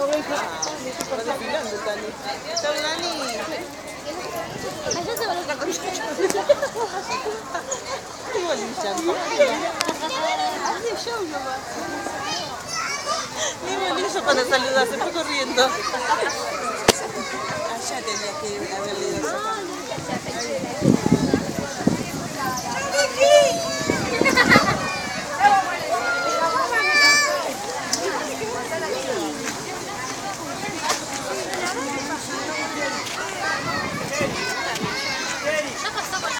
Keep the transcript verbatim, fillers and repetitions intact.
Va desfilando, Tani. Chao, Dani. Allá se va la otra cosa. Igual hinchando. Hace show nomás. Ni me hizo para saludar, se fue corriendo. Allá tenía que haberle ido a sacar.